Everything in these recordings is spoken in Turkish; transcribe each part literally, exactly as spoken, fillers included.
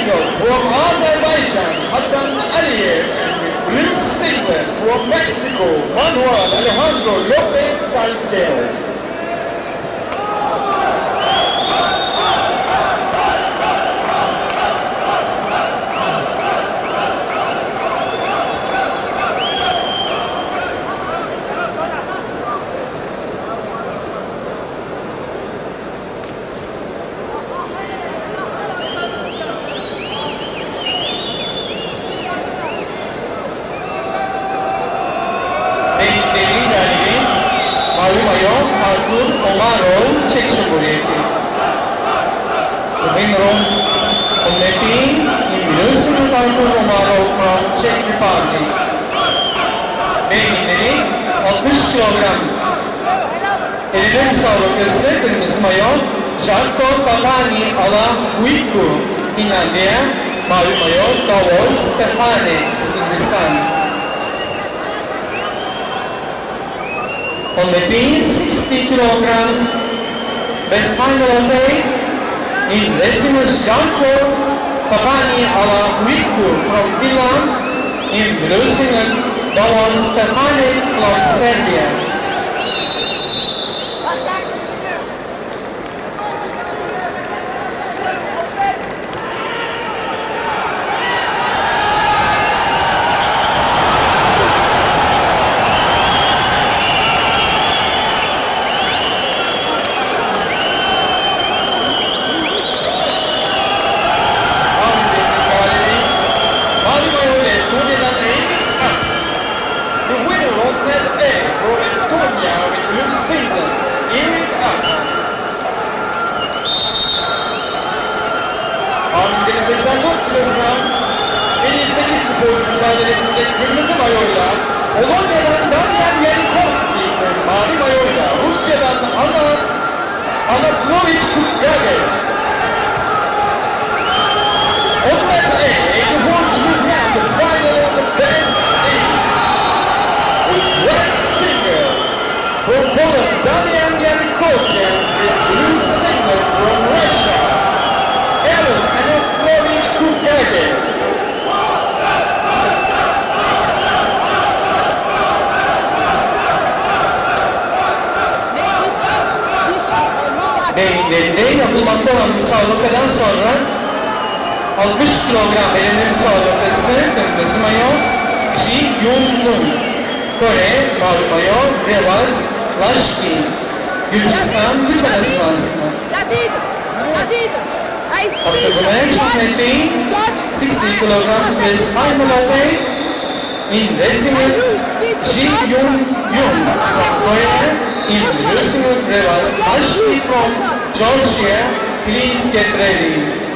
single from Azerbaijan, Hassan Aliyev. Blue singlet from Mexico, Manuel Alejandro Lopez Salguero. Artur Omarov, Czech Cumhuriyeti. Winner of Nepin in Blue Artur Omarov from Czech Republic. Beyinleri altmış kilogram. Elinin müsabakası kırmızı mayon Jarkko Tapani ala Huikku, Finlandiya. Mavi mayon Davor Stefani, Sırbistan. On the pin, sixty kilograms, best final of eight, in Decimus Jarkko Tapani ala Huikku from Finland, in blue singlet, Davor Stefani from Serbia. seksen dört kilogram en iyi sekiz sporcu mücadelesinde kırmızı mayoyla Polonya'dan Damian Jankowski, mavi mayoyla Rusya'dan Anna Anatolievich Kudryagin. On that eight, eighty-four kilogram, the final of the best eight. With red singer from Poland, Damian Jankowski, with blue singer from Russia, Ellen Anatolievich Kudryagin. Beyinlerinde yapılmakta olan müsabakadan sonra altmış kilogram belirli müsabakası kırmızı mayo Ji Yun-nun, Kore mavi mayo Revaz Lashkin, Gürcistan lütfen ısılansın. After the match, Nepin, sixty kilograms with final of eight in wrestling Ji Yun-nun from Korea, in wrestling Revaz Lashkin from Georgia. Please get ready.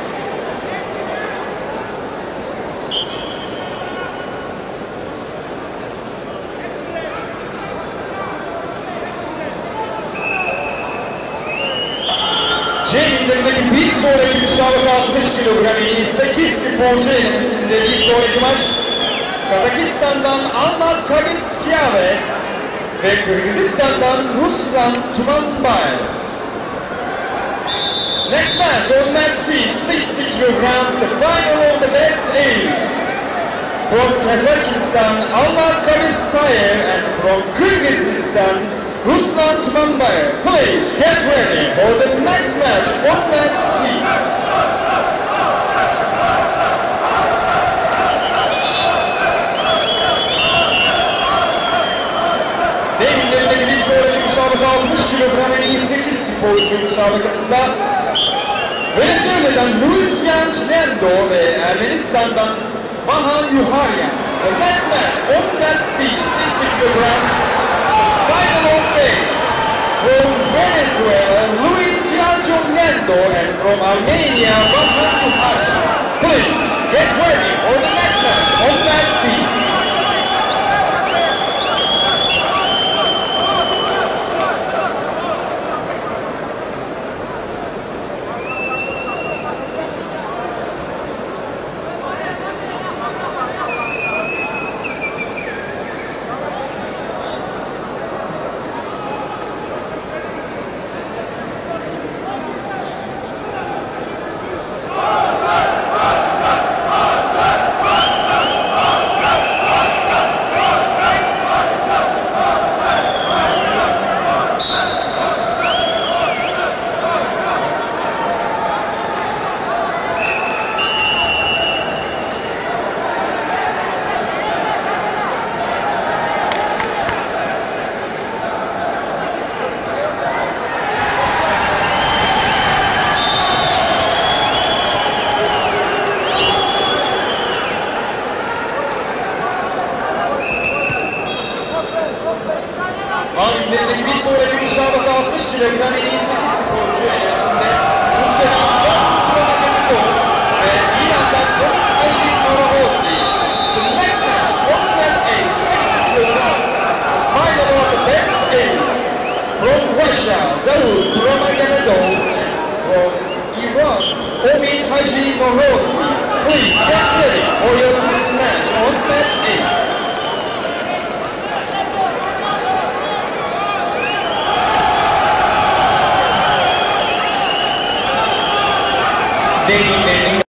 Ceylinlerindeki bir sonraki müsabaka altmış kilogram iyi sekiz sporcu elimizde bir sonraki maç Kazakistan'dan Almat Kagimskiyave ve Kırgızistan'dan Ruslan Tumanbayev. Next match on that seat, sixty kilograms, the final of the best eight. From Kazakhstan, Almat Kagimskiyave, and from Kyrgyzstan, Ruslan Tumanbayev. Please get ready for the next match on that seat. Demirlerindeki bir sonraki müsabaka altmış kilogram en iyi sekiz sporcu müsabakasında Venezuela'dan Luis Yanchnendo ve Ermenistan'dan Vahan Yuharyan. The next match on that beat, sixty kilograms, final of eight. From Venezuela, Luis Yanchnendo, and from Armenia, Vahan Yuharyan. Please get ready for the next match on that beat. Oh! kişi dökülen en iyi sekiz sporcu elemesinde Rusya'dan Can Kurbanov ve İran'dan Domit Haji Norohozi. The next match, one men eight, sixty kilograms, final of the best eight. From Russia, Zaur Kurbanov, from Iran, Domit Haji Norohozi. Please get ready for your next match on match eight. They